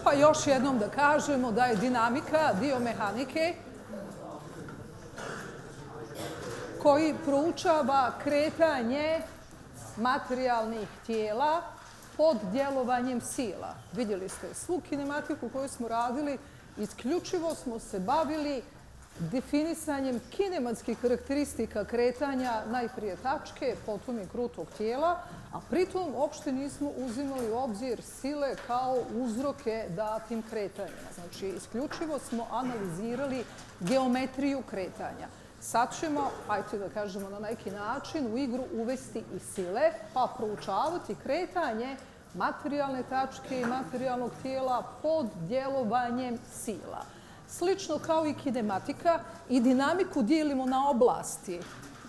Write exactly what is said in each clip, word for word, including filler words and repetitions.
Pa još jednom da kažemo da je dinamika dio mehanike koji proučava kretanje materijalnih tijela pod djelovanjem sila. Vidjeli ste svu kinematiku koju smo radili, isključivo smo se bavili definisanjem kinematskih karakteristika kretanja, najprije tačke, potom i krutog tijela, a pritom uopšte nismo uzimali u obzir sile kao uzroke datim kretanjima. Znači, isključivo smo analizirali geometriju kretanja. Sad ćemo, ajte da kažemo na neki način, u igru uvesti i sile, pa proučavati kretanje materijalne tačke i materijalnog tijela pod djelovanjem sila. Slično kao i kinematika, i dinamiku dijelimo na oblasti.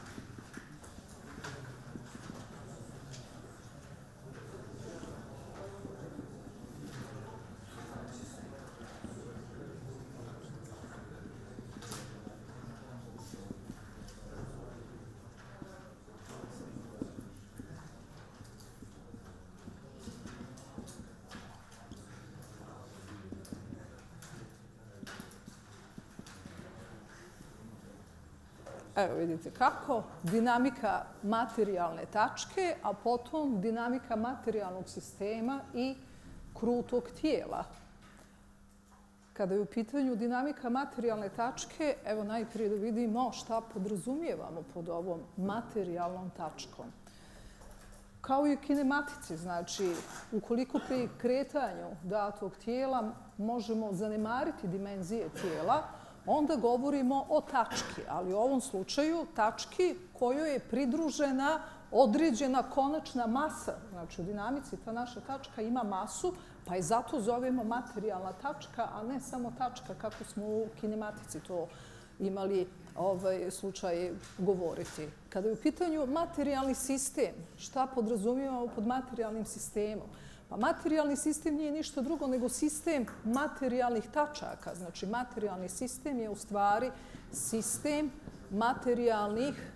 Evo vidite kako, dinamika materijalne tačke, a potom dinamika materijalnog sistema i krutog tijela. Kada je u pitanju dinamika materijalne tačke, evo najprije da vidimo šta podrazumijevamo pod ovom materijalnom tačkom. Kao i u kinematici, znači, ukoliko pri kretanju datog tijela možemo zanemariti dimenzije tijela, onda govorimo o tački, ali u ovom slučaju tački kojoj je pridružena određena konačna masa. Znači, u dinamici ta naša tačka ima masu, pa je zato zovemo materijalna tačka, a ne samo tačka kako smo u kinematici to imali ovaj slučaj govoriti. Kada je u pitanju materijalni sistem, šta podrazumijevamo pod materijalnim sistemom? Pa materijalni sistem nije ništa drugo nego sistem materijalnih tačaka. Znači, materijalni sistem je u stvari sistem materijalnih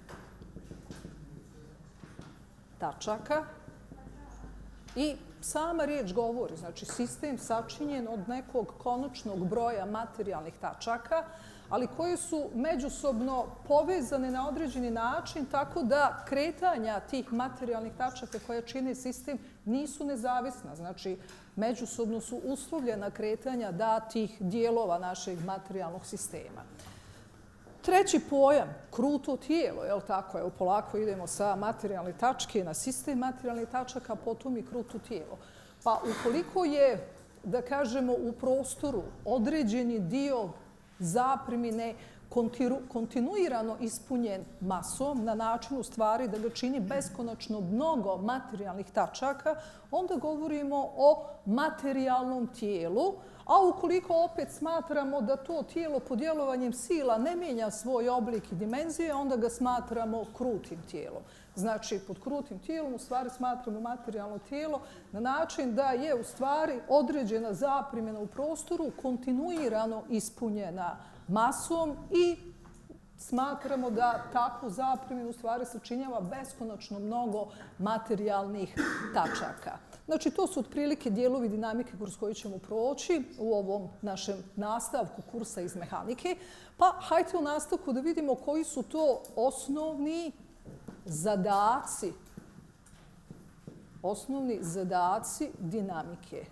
tačaka i sama riječ govori, znači sistem sačinjen od nekog konačnog broja materijalnih tačaka, ali koje su međusobno povezane na određeni način tako da kretanja tih materijalnih tačaka koje čine sistem nisu nezavisna. Znači, međusobno su uslovljena kretanja datih dijelova našeg materijalnog sistema. Treći pojam, kruto tijelo, je li tako? Evo, polako idemo sa materijalne tačke na sistem materijalnih tačaka, potom i kruto tijelo. Pa ukoliko je, da kažemo, u prostoru određeni dio zapremine kontinuirano ispunjen masom na način u stvari da ga čini beskonačno mnogo materijalnih tačaka, onda govorimo o materijalnom tijelu, a ukoliko opet smatramo da to tijelo pod djelovanjem sila ne mijenja svoj oblik i dimenzije, onda ga smatramo krutim tijelom. Znači, pod krutim tijelom u stvari smatramo materijalno tijelo na način da je u stvari određena zaprimljena u prostoru kontinuirano ispunjena masom i smatramo da takvu zaprimljenu u stvari sačinjava beskonačno mnogo materijalnih tačaka. Znači, to su otprilike dijelovi dinamike kroz koju ćemo proći u ovom našem nastavku kursa iz mehanike. Pa hajde u nastavku da vidimo koji su to osnovni zadaci, osnovni zadaci dinamike.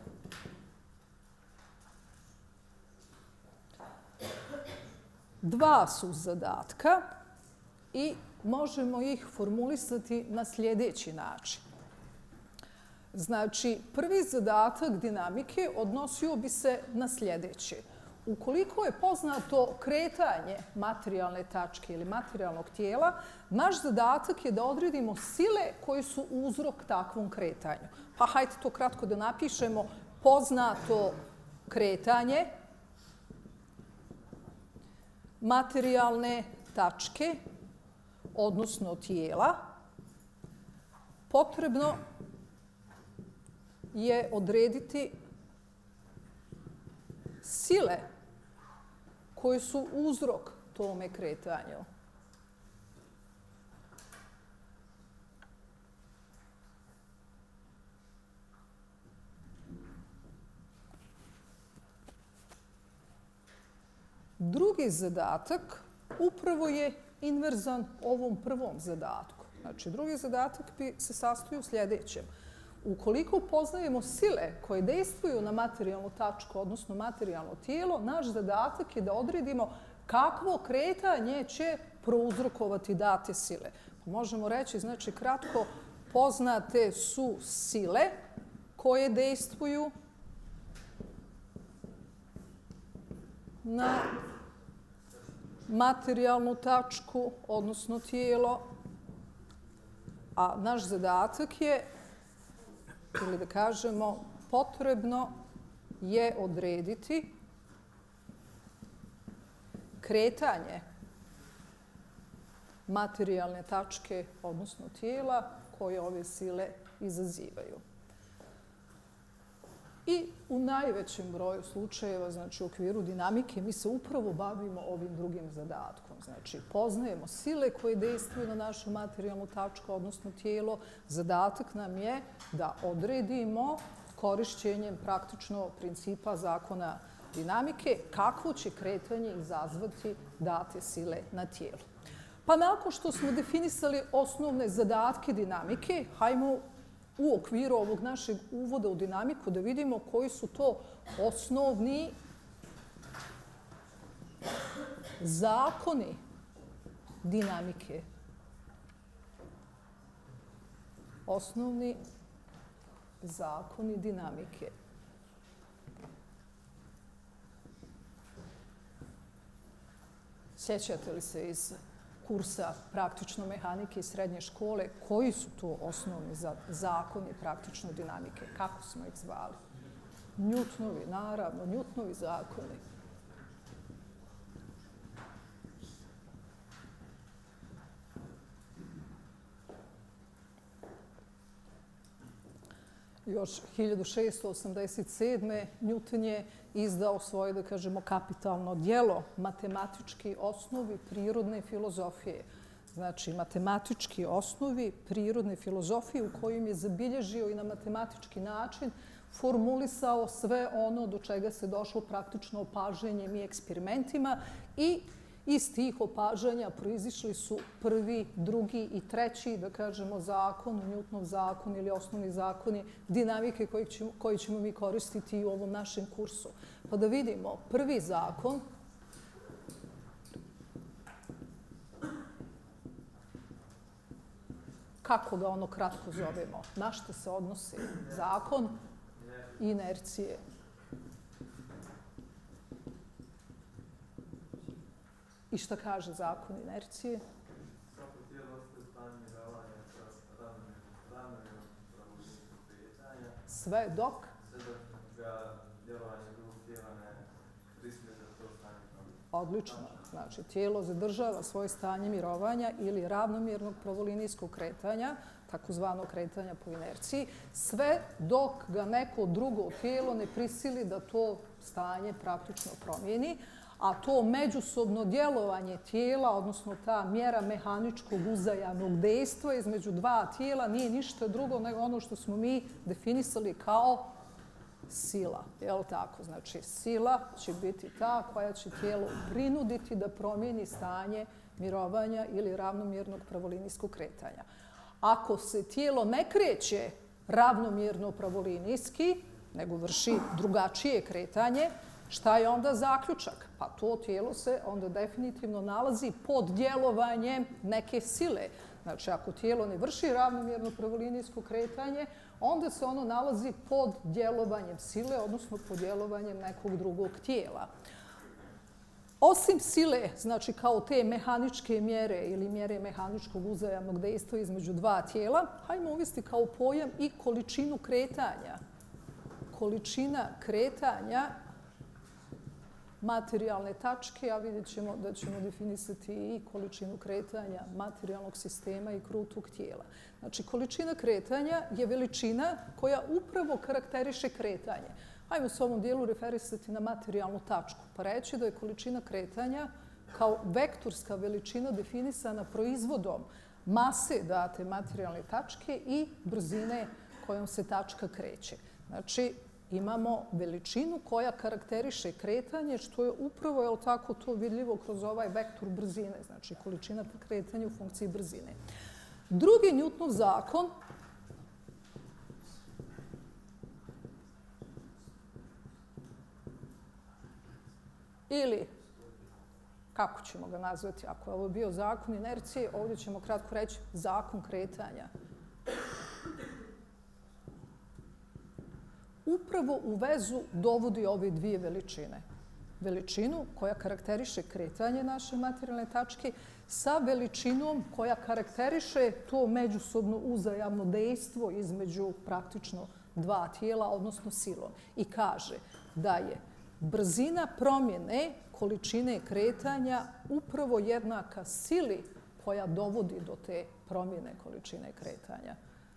Dva su zadatka i možemo ih formulisati na sljedeći način. Znači, prvi zadatak dinamike odnosio bi se na sljedeće. Ukoliko je poznato kretanje materijalne tačke ili materijalnog tijela, naš zadatak je da odredimo sile koje su uzrok takvom kretanju. Pa hajde to kratko da napišemo. Poznato kretanje materijalne tačke, odnosno tijela, potrebno je odrediti sile koje su uzrok tome kretanju. Drugi zadatak upravo je inverzan ovom prvom zadatku. Znači, drugi zadatak bi se sastoji u sljedećem. Ukoliko poznajemo sile koje dejstvuju na materijalnu tačku, odnosno materijalno tijelo, naš zadatak je da odredimo kakvo kretanje će prouzrokovati date sile. Možemo reći, znači, kratko, poznate su sile koje dejstvuju na materijalnu tačku, odnosno tijelo, a naš zadatak je, ili da kažemo, potrebno je odrediti kretanje materijalne tačke, odnosno tijela, koje ove sile izazivaju. I u najvećem broju slučajeva, znači u okviru dinamike, mi se upravo bavimo ovim drugim zadatkom. Znači, poznajemo sile koje dejstvuju na našu materijalnu tačku, odnosno tijelo. Zadatak nam je da odredimo korišćenjem praktično principa zakona dinamike kakvo će kretanje izazvati date sile na tijelu. Pa nakon što smo definisali osnovne zadatke dinamike, hajmo u okviru ovog našeg uvoda u dinamiku da vidimo koji su to osnovni zakoni dinamike. Osnovni zakoni dinamike. Sjećate li se iz kursa praktično mehanike iz srednje škole, koji su to osnovni zakoni praktično dinamike? Kako smo ih zvali? Newtonovi, naravno, Newtonovi zakoni. Još hiljadu šeststo osamdeset sedme. Newton je izdao svoje, da kažemo, kapitalno djelo matematički osnovi prirodne filozofije. Znači, matematički osnovi prirodne filozofije u kojim je zabilježio i na matematički način formulisao sve ono do čega se došlo praktično opažanjem i eksperimentima i iz tih opažanja proizišli su prvi, drugi i treći, da kažemo, zakon, Newtonov zakon ili osnovni zakoni dinamike koji ćemo, koji ćemo mi koristiti i u ovom našem kursu. Pa da vidimo, prvi zakon kako ga ono kratko zovemo, na što se odnosi zakon inercije. I šta kaže zakon inercije? Svako tijelo ostaje u stanju mirovanja sa ravnomjernog pravolinijskog kretanja. Sve dok? Sve dok ga djelovanje drugog tijela ne prisilje da to stanje mirovanja. Odlično. Znači, tijelo zadržava svoje stanje mirovanja ili ravnomjernog pravolinijskog kretanja, takozvano kretanja po inerciji, sve dok ga neko drugo tijelo ne prisili da to stanje praktično promijeni, a to međusobno djelovanje tijela, odnosno ta mjera mehaničkog uzajamnog dejstva između dva tijela nije ništa drugo nego ono što smo mi definisali kao sila. Je li tako? Znači, sila će biti ta koja će tijelo prinuditi da promijeni stanje mirovanja ili ravnomjernog pravolinijskog kretanja. Ako se tijelo ne kreće ravnomjerno pravolinijski, nego vrši drugačije kretanje, šta je onda zaključak? Pa to tijelo se onda definitivno nalazi pod djelovanjem neke sile. Znači, ako tijelo ne vrši ravnomjerno pravolinijsko kretanje, onda se ono nalazi pod djelovanjem sile, odnosno pod djelovanjem nekog drugog tijela. Osim sile, znači kao te mehaničke mjere ili mjere mehaničkog uzajamnog dejstva između dva tijela, hajmo uvesti kao pojam i količinu kretanja. Količina kretanja materijalne tačke, a vidjet ćemo da ćemo definisati i količinu kretanja materijalnog sistema i krutog tijela. Znači, količina kretanja je veličina koja upravo karakteriše kretanje. Hajmo se u ovom dijelu referisati na materijalnu tačku, pa reći da je količina kretanja kao vektorska veličina definisana proizvodom mase date materijalne tačke i brzine kojom se tačka kreće. Znači, imamo veličinu koja karakteriše kretanje, što je upravo, je li tako, to vidljivo kroz ovaj vektor brzine, znači količina kretanja u funkciji brzine. Drugi Newtonov zakon ili, kako ćemo ga nazvati, ako je ovo bio zakon inercije, ovdje ćemo kratko reći zakon kretanja. Upravo u vezu dovodi ove dvije veličine. Veličinu koja karakteriše kretanje naše materijalne tačke sa veličinom koja karakteriše to međusobno uzajamno dejstvo između praktično dva tijela, odnosno silom. I kaže da je brzina promjene količine kretanja upravo jednaka sili koja dovodi do te promjene količine kretanja.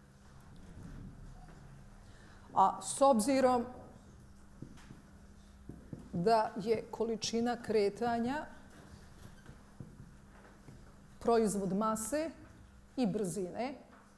A s obzirom da je količina kretanja proizvod mase i brzine,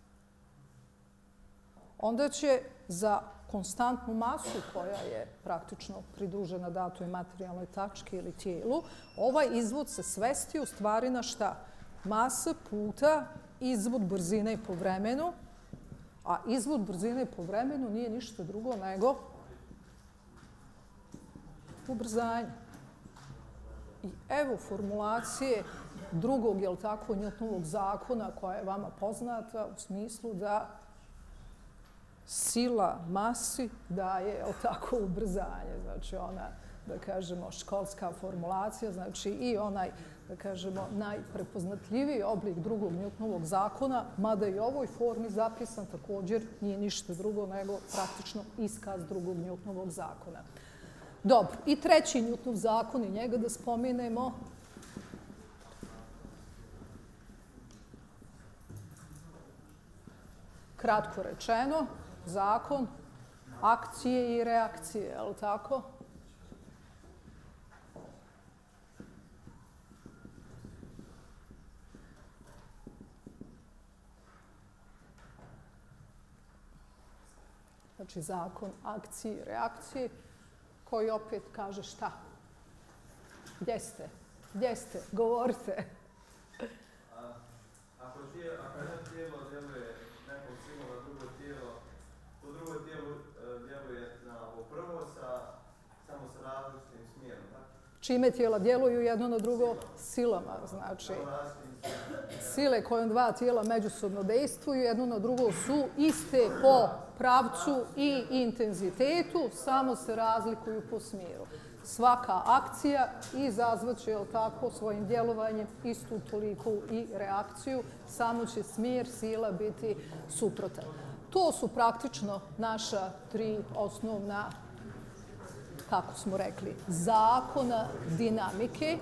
onda će za konstantnu masu koja je praktično pridružena datoj materijalnoj tački ili tijelu, ovaj izvod se svesti u stvari na šta? Masa puta izvod brzine po vremenu, a izvod brzine po vremenu nije ništa drugo nego ubrzanje. I evo formulacije drugog, jel tako, Newtonovog zakona koja je vama poznata u smislu da sila masi daje, jel tako, ubrzanje. Znači ona, da kažemo, školska formulacija, znači i onaj, da kažemo, najprepoznatljiviji oblik drugog Newtonovog zakona, mada i u ovoj formi zapisan također nije ništa drugo nego praktično iskaz drugog Newtonovog zakona. Dobro, i treći Newtonov zakon, i njega da spomenemo. Kratko rečeno, zakon akcije i reakcije, je li tako? Znači, zakon akcije i reakcije, koji opet kaže šta? Gdje ste? Gdje ste? Govorite. Ako jedno tijelo djeluje nekom silom na drugo tijelo, to drugo tijelo djeluje na ovo prvo samo sa različitim smjerom, tako? Čime tijela djeluju jedno na drugo? Silama, znači. Sile kojom dva tijela međusobno dejstvuju, jedno na drugo su iste po pravcu i intenzitetu, samo se razlikuju po smjeru. Svaka akcija izazvaće, jel tako, svojim djelovanjem istu toliku i reakciju, samo će smjer sila biti suprotan. To su praktično naša tri osnovna, kako smo rekli, zakona dinamike.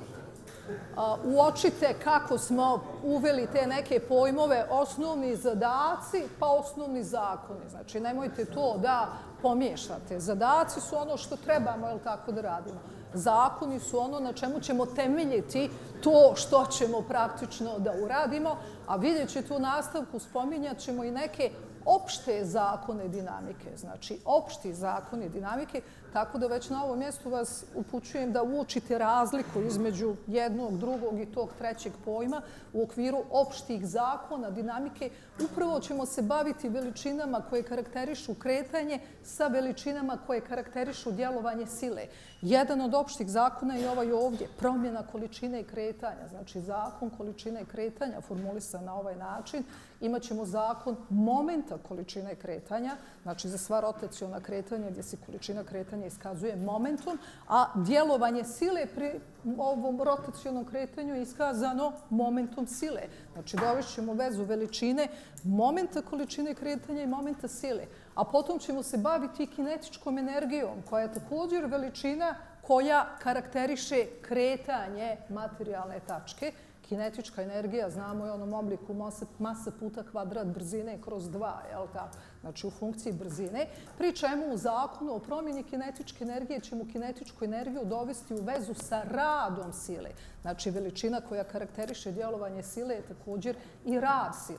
Uočite kako smo uveli te neke pojmove osnovni zadaci pa osnovni zakoni. Znači, nemojte to da pomiješate. Zadaci su ono što trebamo, jel tako, da radimo. Zakoni su ono na čemu ćemo temeljiti to što ćemo praktično da uradimo, a vidjet ćete u nastavku, spominjat ćemo i neke opšte zakone dinamike, znači opšti zakoni dinamike, tako da već na ovom mjestu vas upućujem da uočite razliku između jednog, drugog i tog trećeg pojma u okviru opštih zakona dinamike. Upravo ćemo se baviti veličinama koje karakterišu kretanje sa veličinama koje karakterišu djelovanje sile. Jedan od opštih zakona je ovaj ovdje, promjena količine i kretanja, znači zakon količine i kretanja formulisan na ovaj način. Imaćemo zakon momenta količine kretanja, znači za sva rotaciona kretanja gdje se količina kretanja iskazuje momentom, a djelovanje sile pri ovom rotacionom kretanju je iskazano momentom sile. Znači dovešćemo vezu veličine momenta količine kretanja i momenta sile. A potom ćemo se baviti i kinetičkom energijom, koja je također veličina koja karakteriše kretanje materijalne tačke. Kinetička energija, znamo, je u onom obliku masa puta kvadrat brzine kroz dva, jel tako? Znači u funkciji brzine, pri čemu u zakonu o promjeni kinetičke energije ćemo kinetičku energiju dovesti u vezu sa radom sile. Znači veličina koja karakteriše djelovanje sile je također i rad sile.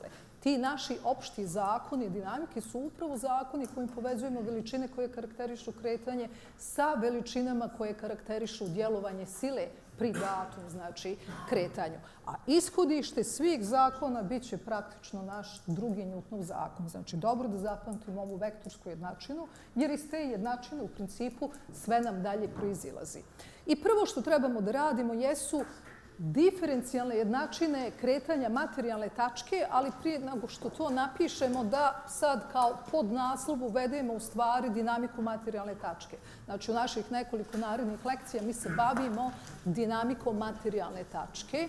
Ti naši opšti zakoni dinamike su upravo zakoni kojim povezujemo veličine koje karakterišu kretanje sa veličinama koje karakterišu djelovanje sile pri datom, znači, kretanju. A ishodište svih zakona bit će praktično naš drugi Newtonov zakon. Znači, dobro da zapamtimo ovu vektorsku jednačinu, jer iz te jednačine u principu sve nam dalje proizilazi. I prvo što trebamo da radimo jesu diferencijalne jednačine kretanja materijalne tačke, ali prije nego što to napišemo da sad kao podnaslov uvedemo u stvari dinamiku materijalne tačke. Znači, u naših nekoliko narednih lekcija mi se bavimo dinamikom materijalne tačke.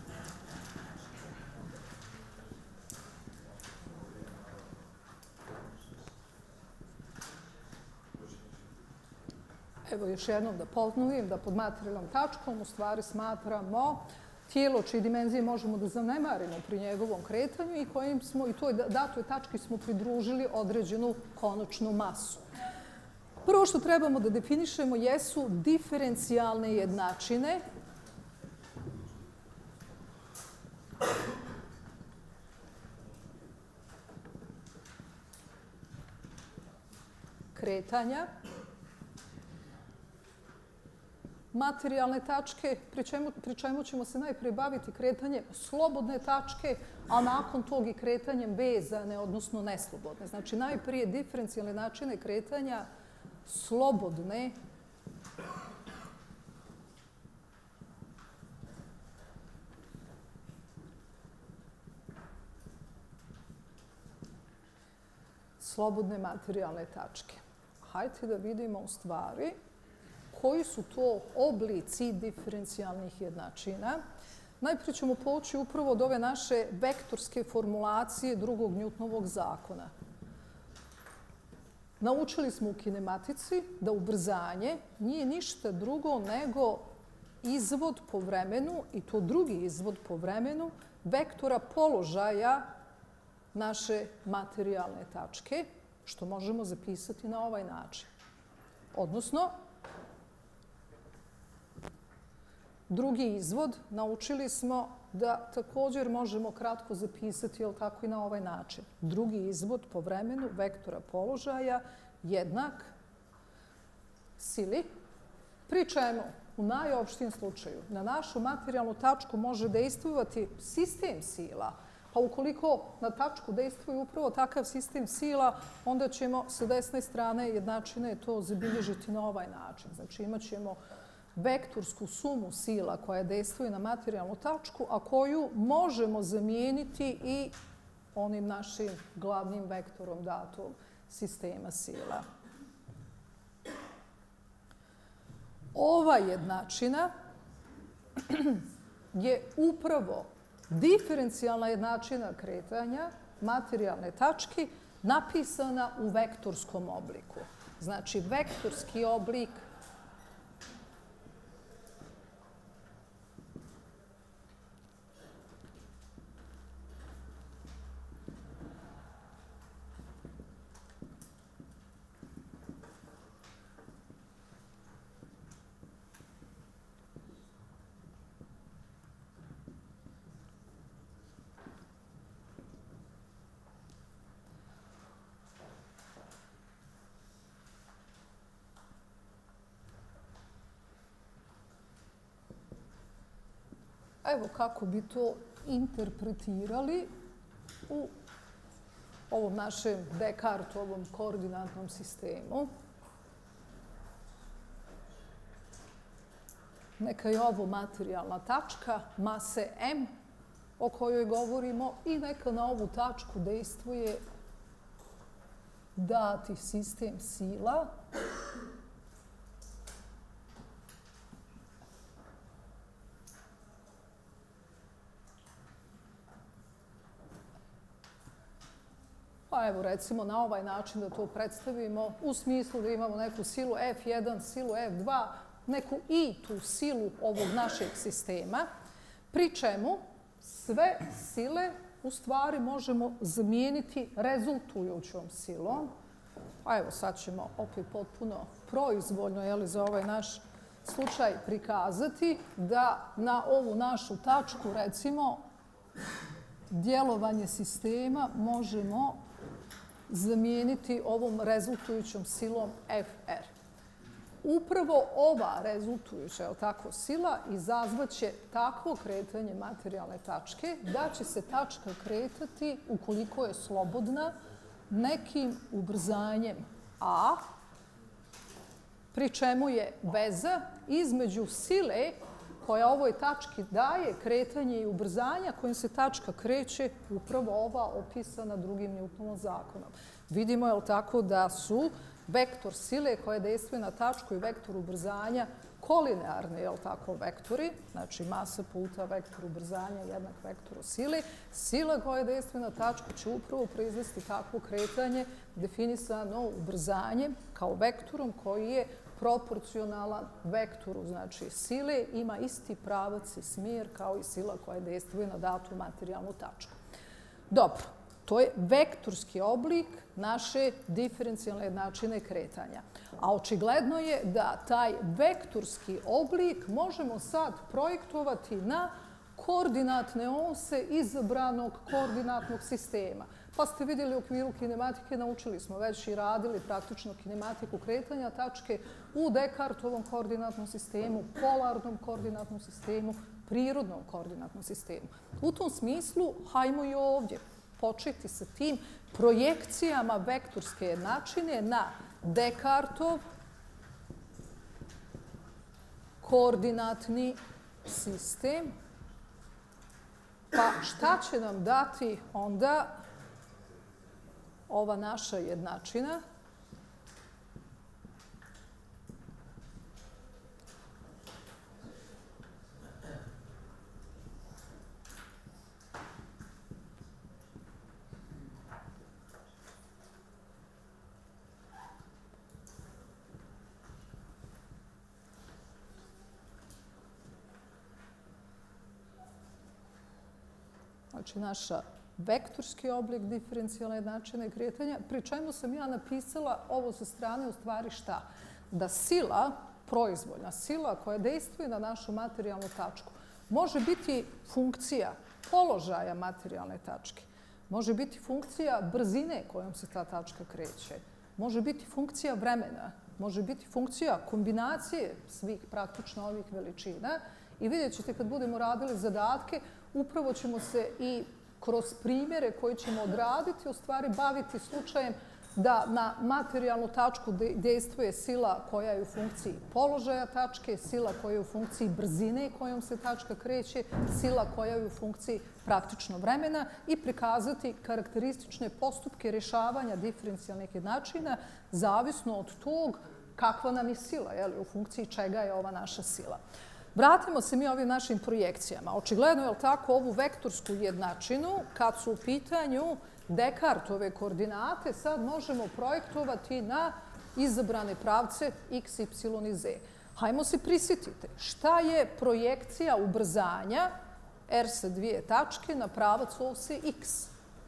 Evo još jednom da ponovim da pod materijalnom tačkom u stvari smatramo tijelo čije dimenzije možemo da zanemarimo pri njegovom kretanju i kojim smo i toj datoj tački smo pridružili određenu konačnu masu. Prvo što trebamo da definišemo jesu diferencijalne jednačine kretanja materijalne tačke, pri čemu, pri čemu ćemo se najprije baviti kretanjem slobodne tačke, a nakon tog i kretanjem vezane, odnosno neslobodne. Znači, najprije diferencijalne načine kretanja slobodne slobodne materijalne tačke. Hajde da vidimo u stvari koji su to oblici diferencijalnih jednačina. Najprije ćemo poći upravo od ove naše vektorske formulacije drugog Newtonovog zakona. Naučili smo u kinematici da ubrzanje nije ništa drugo nego izvod po vremenu, i to drugi izvod po vremenu, vektora položaja naše materijalne tačke, što možemo zapisati na ovaj način. Odnosno, drugi izvod naučili smo da također možemo kratko zapisati, jel tako, i na ovaj način. Drugi izvod po vremenu vektora položaja jednak sili, pri čemu u najopštijem slučaju na našu materijalnu tačku može dejstvovati sistem sila. Pa ukoliko na tačku dejstvuje upravo takav sistem sila, onda ćemo sa desne strane jednačine to zabilježiti na ovaj način. Znači, imat ćemo vektorsku sumu sila koja dejstvuje na materijalnu tačku, a koju možemo zamijeniti i onim našim glavnim vektorom datog sistema sila. Ova jednačina je upravo diferencijalna jednačina kretanja materijalne tačke napisana u vektorskom obliku. Znači, vektorski oblik evo kako bi to interpretirali u ovom našem Descartesovom koordinatnom sistemu. Neka je ovo materijalna tačka mase M o kojoj govorimo i neka na ovu tačku dejstvuje dati sistem sila pa evo recimo na ovaj način da to predstavimo u smislu da imamo neku silu F jedan, silu F dva, neku i tu silu ovog našeg sistema, pri čemu sve sile u stvari možemo zamijeniti rezultujućom silom. A evo sad ćemo opet potpuno proizvoljno, jeli, za ovaj naš slučaj prikazati da na ovu našu tačku recimo djelovanje sistema možemo zamijeniti ovom rezultujućom silom F R. Upravo ova rezultujuća tako, sila izazvaće takvo kretanje materijalne tačke da će se tačka kretati, ukoliko je slobodna, nekim ubrzanjem A, pri čemu je veza između sile koja ovoj tački daje kretanje i ubrzanja kojim se tačka kreće, upravo ova opisana drugim Newtonovom zakonom. Vidimo, je li tako, da su vektor sile koja dejstvuje na tačku i vektor ubrzanja kolinearni, je li tako, vektori, znači masa puta vektor ubrzanja jednak vektoru sile. Sila koja dejstvuje na tačku će upravo proizvesti takvo kretanje definisano ubrzanjem kao vektorom koji je proporcionalan vektoru, znači sile, ima isti pravac i smjer kao i sila koja dejstvuje na datu materijalnu tačku. Dobro, to je vektorski oblik naše diferencijalne jednačine kretanja. A očigledno je da taj vektorski oblik možemo sad projektovati na koordinatne ose izabranog koordinatnog sistema. Pa ste vidjeli u okviru kinematike, naučili smo već i radili praktično kinematiku kretanja tačke u Descartovom koordinatnom sistemu, polarnom koordinatnom sistemu, prirodnom koordinatnom sistemu. U tom smislu, hajmo i ovdje početi sa tim projekcijama vektorske jednačine na Descartov koordinatni sistem. Pa šta će nam dati onda ova naša jednačina? Znači, naša vektorski oblik diferencijalne jednačine kretanja, pri čemu sam ja napisala ovo sa strane u stvari šta? Da sila, proizvoljna sila koja dejstvuje na našu materijalnu tačku, može biti funkcija položaja materijalne tačke, može biti funkcija brzine kojom se ta tačka kreće, može biti funkcija vremena, može biti funkcija kombinacije svih praktično ovih veličina i vidjet ćete kad budemo radili zadatke, upravo ćemo se i kroz primjere koje ćemo odraditi, u stvari baviti slučajem da na materijalnu tačku dejstvuje sila koja je u funkciji položaja tačke, sila koja je u funkciji brzine kojom se tačka kreće, sila koja je u funkciji praktično vremena i prikazati karakteristične postupke rješavanja diferencijalnih jednačina zavisno od tog kakva nam je sila, u funkciji čega je ova naša sila. Vratimo se mi ovim našim projekcijama. Očigledno je li tako ovu vektorsku jednačinu, kad su u pitanju Descartove koordinate, sad možemo projektovati na izabrane pravce x, y i z. Hajmo se prisjetiti šta je projekcija ubrzanja R sa dvije tačke na pravac ose x.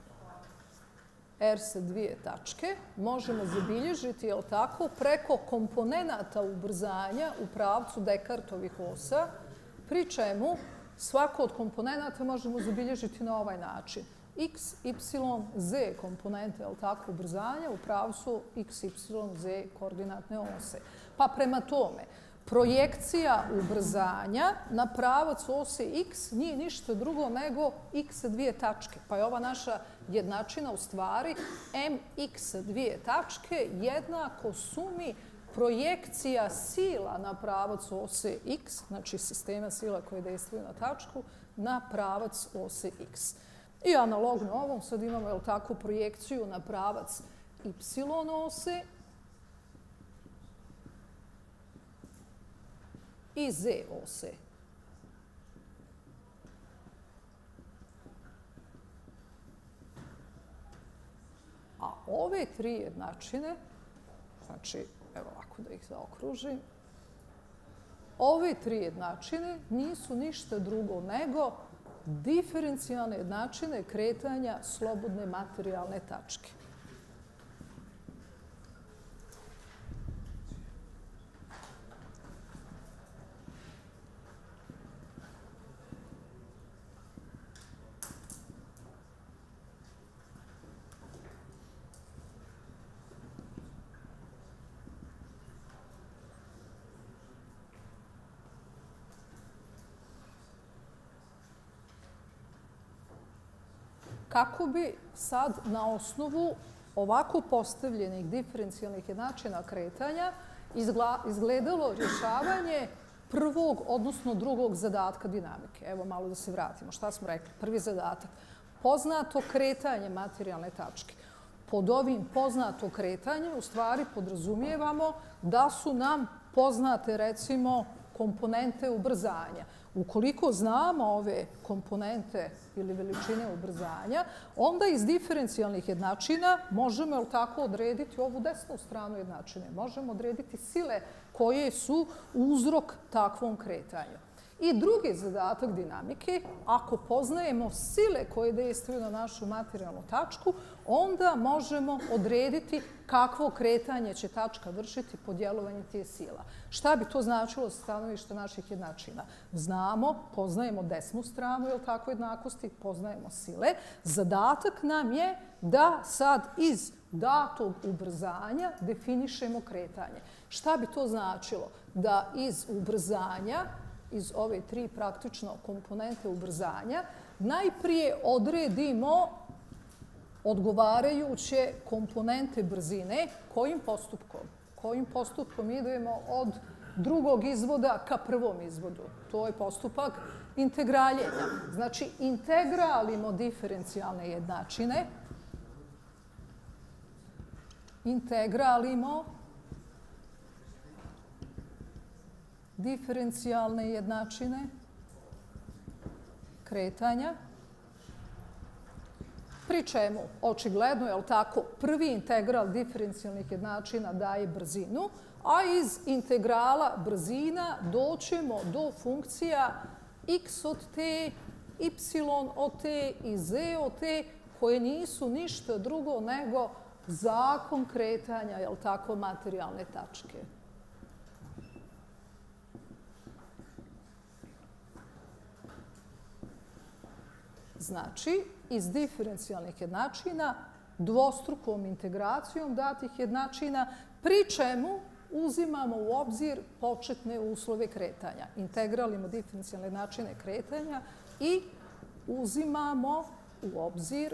R sa dvije tačke možemo zabilježiti, je li tako, preko komponenata ubrzanja u pravcu Descartovih osa, pri čemu svako od komponenata možemo zabilježiti na ovaj način. X, y, z komponente, je li tako, ubrzanja u pravcu x, y, z koordinatne ose. Pa prema tome, projekcija ubrzanja na pravac ose x nije ništa drugo nego x sa dvije tačke. Pa je ova naša jednačina u stvari mx sa dvije tačke jednako sumi projekcija sila na pravac ose x, znači sistema sila koje dejstvuju na tačku, na pravac ose x. I analogno ovom sad imamo, je li tako, projekciju na pravac y ose i z ose. A ove tri jednačine, znači, evo ovako da ih zaokružim, ove tri jednačine nisu ništa drugo nego diferencijalne jednačine kretanja slobodne materijalne tačke. kako bi sad na osnovu ovako postavljenih diferencijalnih jednačina kretanja izgledalo rješavanje prvog, odnosno drugog zadatka dinamike. Evo malo da se vratimo. Šta smo rekli? Prvi zadatak. Poznato kretanje materijalne tačke. Pod ovim poznato kretanje u stvari podrazumijevamo da su nam poznate, recimo, komponente ubrzanja. Ukoliko znamo ove komponente ili veličine ubrzanja, onda iz diferencijalnih jednačina možemo tako odrediti ovu desnu stranu jednačine. Možemo odrediti sile koje su uzrok takvom kretanju. I drugi zadatak dinamike, ako poznajemo sile koje dejstvuju na našu materijalnu tačku, onda možemo odrediti kakvo kretanje će tačka vršiti po djelovanju tih sila. Šta bi to značilo sa stanovišta naših jednačina? Znamo, poznajemo desnu stranu, jel tako, jednakosti, poznajemo sile. Zadatak nam je da sad iz datog ubrzanja definišemo kretanje. Šta bi to značilo? Da iz ubrzanja, iz ove tri praktično komponente ubrzanja, najprije odredimo odgovarajuće komponente brzine. Kojim postupkom? Kojim postupkom idemo od drugog izvoda ka prvom izvodu? To je postupak integraljenja. Znači, integralimo diferencijalne jednačine. Integralimo diferencijalne jednačine kretanja, pri čemu, očigledno, je li tako, prvi integral diferencijalnih jednačina daje brzinu, a iz integrala brzina doćemo do funkcija x od t, y od t i z od t, koje nisu ništa drugo nego zakon kretanja, je li tako, materijalne tačke. Znači, iz diferencijalnih jednačina dvostrukom integracijom datih jednačina, pri čemu uzimamo u obzir početne uslove kretanja. Integralimo diferencijalne jednačine kretanja i uzimamo u obzir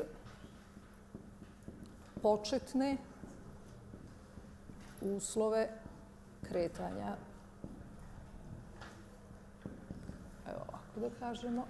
početne uslove kretanja. Evo ovako da kažemo.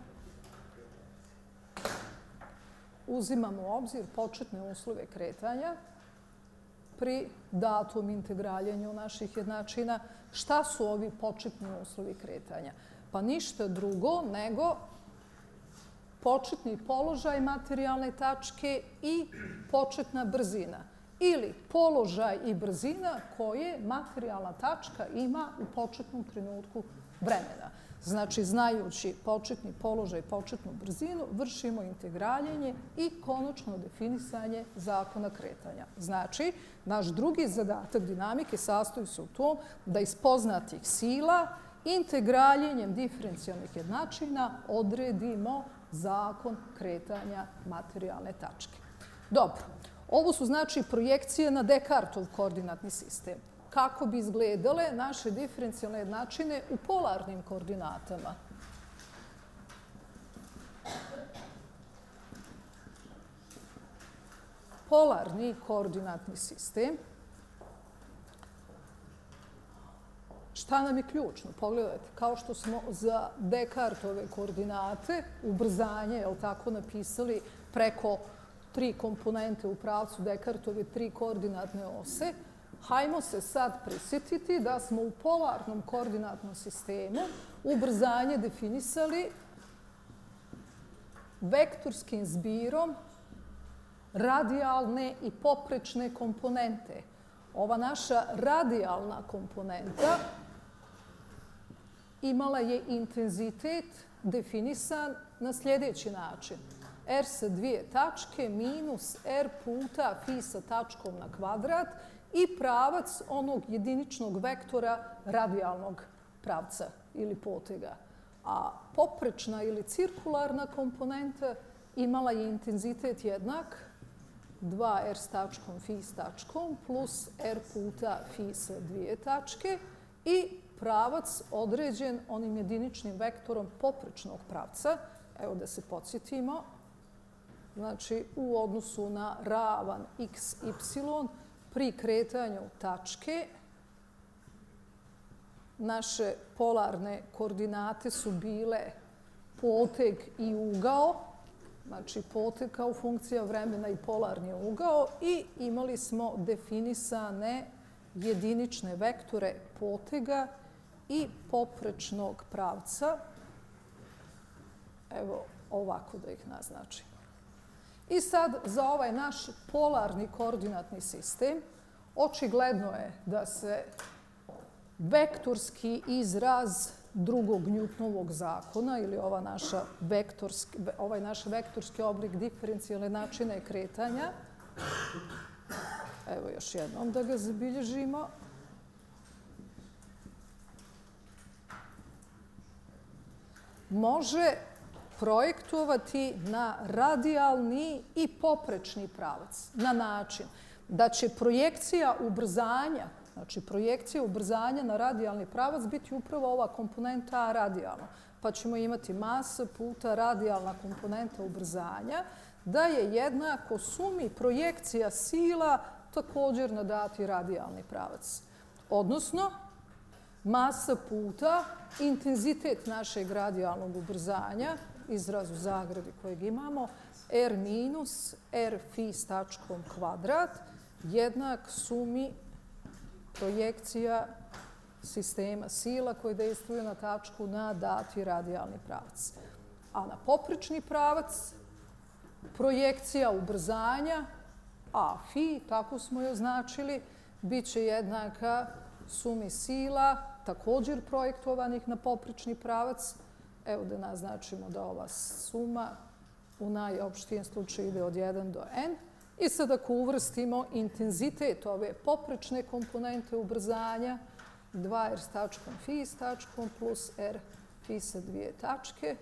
Uzimamo u obzir početne uslove kretanja pri datom integraljenju naših jednačina. Šta su ovi početni uslovi kretanja? Pa ništa drugo nego početni položaj materijalne tačke i početna brzina. Ili položaj i brzina koje materijalna tačka ima u početnom trenutku vremena. Znači, znajući početni položaj i početnu brzinu, vršimo integraljenje i konačno definisanje zakona kretanja. Znači, naš drugi zadatak dinamike sastoji se u tom da iz poznatih sila integraljenjem diferencijalnih jednačina odredimo zakon kretanja materijalne tačke. Dobro, ovo su znači projekcije na Descartov koordinatni sistem. Kako bi izgledale naše diferencijalne jednačine u polarnim koordinatama. Polarni koordinatni sistem. Šta nam je ključno? Pogledajte, kao što smo za Descartove koordinate, ubrzanje, je li tako, napisali preko tri komponente u pravcu Descartove tri koordinatne ose, hajmo se sad prisjetiti da smo u polarnom koordinatnom sistemu ubrzanje definisali vektorskim zbirom radijalne i poprečne komponente. Ova naša radijalna komponenta imala je intenzitet definisan na sljedeći način. R sa dvije tačke minus R puta fi sa tačkom na kvadrat i pravac onog jediničnog vektora radijalnog pravca ili potega. A poprečna ili cirkularna komponenta imala je intenzitet jednak dva R s tačkom fi s tačkom plus R puta fi sa dvije tačke i pravac određen onim jediničnim vektorom poprečnog pravca. Evo da se podsjetimo. znači u odnosu na ravan x, y pri kretanju tačke. Naše polarne koordinate su bile poteg i ugao, znači poteg kao funkcija vremena i polarni ugao, i imali smo definisane jedinične vektore potega i poprečnog pravca. Evo ovako da ih naznačim. I sad za ovaj naš polarni koordinatni sistem očigledno je da se vektorski izraz drugog Newtonovog zakona ili ova naša vektorski, ovaj naš vektorski oblik diferencijalne načine kretanja, evo još jednom da ga zabilježimo, može projektovati na radijalni i poprečni pravac na način da će projekcija ubrzanja, znači projekcija ubrzanja na radijalni pravac biti upravo ova komponenta A radijalno. Pa ćemo imati masa puta radijalna komponenta ubrzanja da je jednako sumi projekcija sila također na dati radijalni pravac. Odnosno, masa puta intenzitet našeg radijalnog ubrzanja, izraz u zagradi kojeg imamo, R minus R phi s tačkom kvadrat, jednak sumi projekcija sistema sila koji dejstvuju na tačku na dati radijalni pravac. A na poprečni pravac projekcija ubrzanja A phi, tako smo je označili, bit će jednaka sumi sila također projektovanih na poprečni pravac. Evo da naznačimo da ova suma u najopštijem slučaju ide od jedan do n. I sad ako uvrstimo intenzitet ove poprečne komponente ubrzanja, dva r s tačkom phi s tačkom plus r phi sa dvije tačke,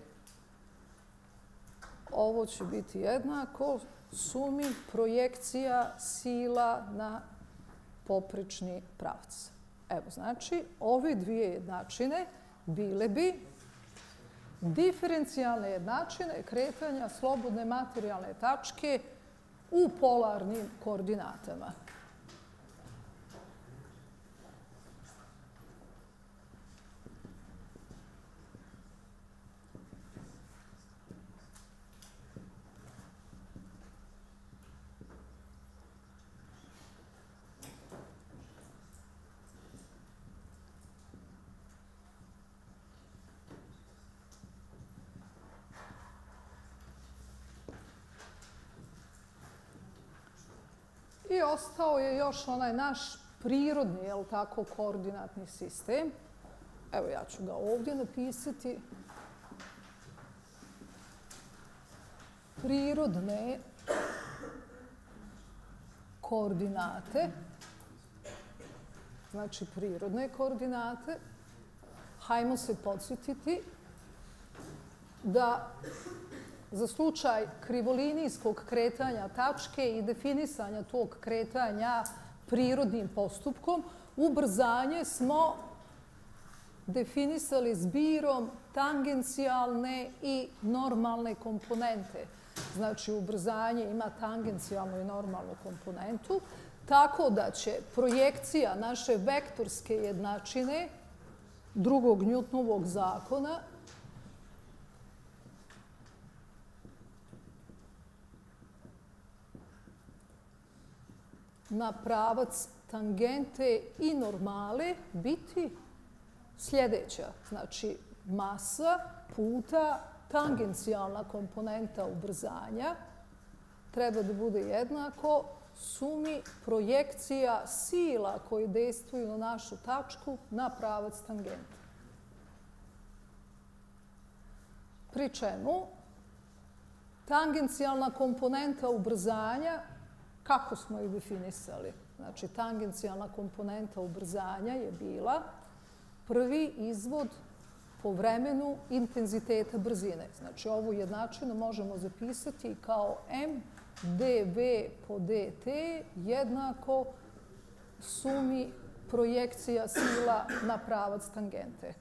ovo će biti jednako sumi projekcija sila na poprečni pravac. Evo, znači, ove dvije jednačine bile bi diferencijalne jednačine kretanja slobodne materijalne tačke u polarnim koordinatama. I ostao je još onaj naš prirodni, jel tako, koordinatni sistem. Evo ja ću ga ovdje napisati. Prirodne koordinate. Znači prirodne koordinate. Hajmo se podsjetiti da za slučaj krivolinijskog kretanja tačke i definisanja tog kretanja prirodnim postupkom, ubrzanje smo definisali zbirom tangencijalne i normalne komponente. Znači, ubrzanje ima tangencijalnu i normalnu komponentu, tako da će projekcija naše vektorske jednačine drugog Newtonovog zakona na pravac tangente i normale biti sljedeća. Znači, masa puta tangencijalna komponenta ubrzanja treba da bude jednako sumi projekcija sila koji dejstvuju na našu tačku na pravac tangente. Pri čemu tangencijalna komponenta ubrzanja, kako smo je definisali? Znači, tangencijalna komponenta ubrzanja je bila prvi izvod po vremenu intenziteta brzine. Znači, ovu jednačinu možemo zapisati kao m dv po dt jednako sumi projekcija sila na pravac tangente.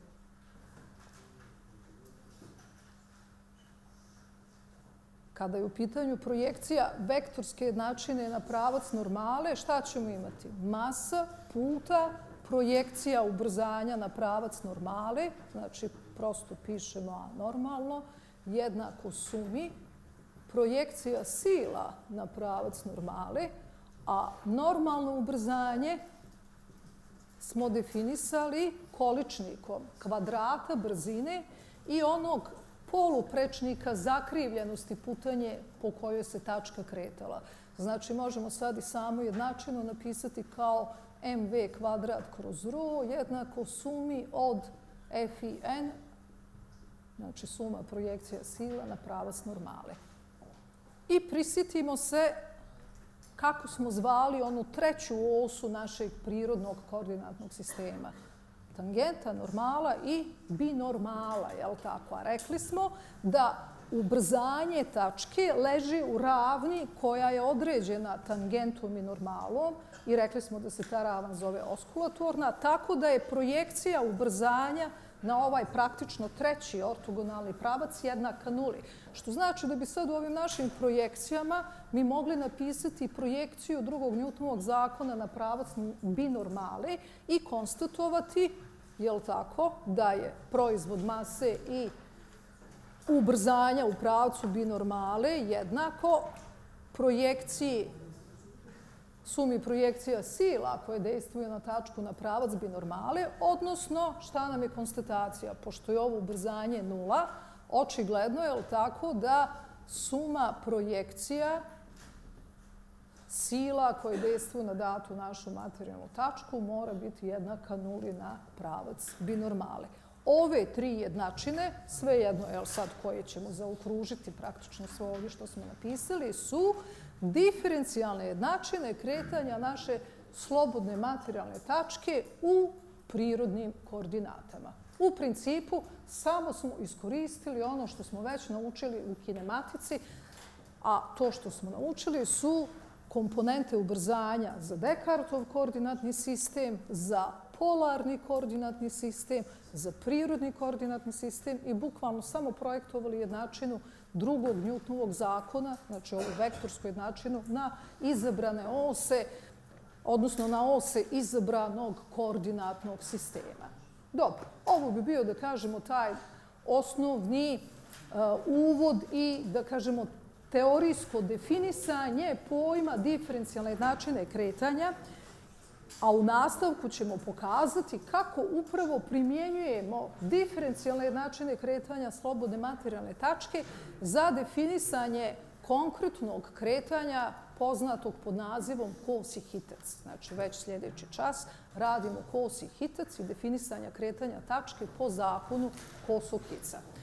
kada je u pitanju projekcija vektorske jednačine na pravac normale, šta ćemo imati? Masa puta projekcija ubrzanja na pravac normale, znači prosto pišemo A normalno, jednako sumi projekcija sila na pravac normale, a normalno ubrzanje smo definisali količnikom kvadrata brzine i onog poluprečnika zakrivljenosti putanje po kojoj se tačka kretala. Znači, možemo sad i samo jednačinu napisati kao mv kvadrat kroz rho jednako sumi od f i n, znači suma projekcija sila na pravac normale. I prisjetimo se kako smo zvali onu treću osu našeg prirodnog koordinatnog sistema. Tangenta, normala i binormala, jel tako? A rekli smo da ubrzanje tačke leži u ravni koja je određena tangentom i normalom i rekli smo da se ta ravan zove oskulatorna, tako da je projekcija ubrzanja na ovaj praktično treći ortogonalni pravac jednaka nuli. Što znači da bi sad u ovim našim projekcijama mi mogli napisati projekciju drugog Newtonovog zakona na pravac binormale i konstatovati, jel tako, da je proizvod mase i ubrzanja u pravcu binormale jednako projekciji, sumi projekcija sila koje dejstvuju na tačku na pravac binormale, odnosno šta nam je konstatacija? Pošto je ovo ubrzanje nula, očigledno je tako da suma projekcija sila koje dejstvuju na datu našu materijalnu tačku mora biti jednaka nuli na pravac binormale. Ove tri jednačine, svejedno je sad koje ćemo zaokružiti praktično sve ovdje što smo napisali, su diferencijalne jednačine kretanja naše slobodne materijalne tačke u prirodnim koordinatama. U principu, samo smo iskoristili ono što smo već naučili u kinematici, a to što smo naučili su komponente ubrzanja za Descartov koordinatni sistem, za polarni koordinatni sistem, za prirodni koordinatni sistem i bukvalno samo projektovali jednačinu drugog Newtonovog zakona, znači ovu vektorsku jednačinu, na izabrane ose, odnosno na ose izabranog koordinatnog sistema. Dobro, ovo bi bio, da kažemo, taj osnovni uvod i, da kažemo, teorijsko definisanje pojma diferencijalne jednačine kretanja, a u nastavku ćemo pokazati kako upravo primjenjujemo diferencijalne jednačine kretanja slobodne materijalne tačke za definisanje konkretnog kretanja poznatog pod nazivom kos i hitac. Znači, već sljedeći čas radimo kos i hitac i definisanja kretanja tačke po zakonu Kosog-Hica.